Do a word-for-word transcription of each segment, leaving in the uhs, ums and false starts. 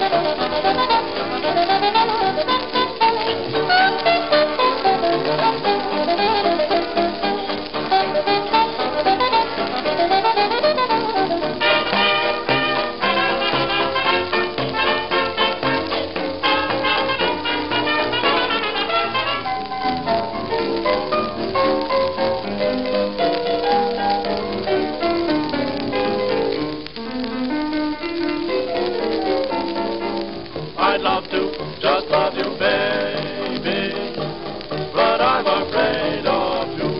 I'd love to just love you, baby, but I'm afraid of you.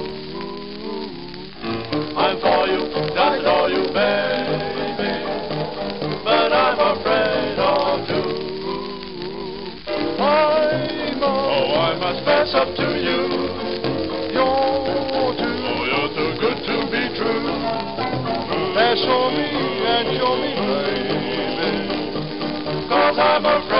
I'm for you, just adore you, baby, but I'm afraid of you. I'm, oh, I must fess up to you. You're too, oh, you're too good to be true. Fess on me and show me, baby, 'cause I'm afraid.